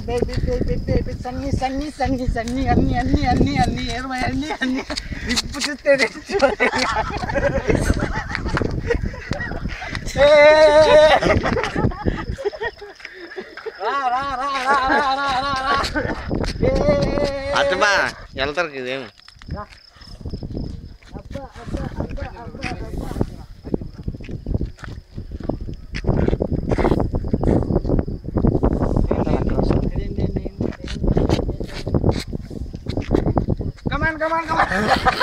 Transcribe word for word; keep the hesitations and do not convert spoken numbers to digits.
Baby baby baby సన్ని సన్ని సన్ని సన్ని అన్ని అన్ని అన్ని అన్ని ఏమై అన్ని అన్ని విప్పు చూస్తే అట్టబా వెళ్తారు ఇదేం Come on, come on, come on.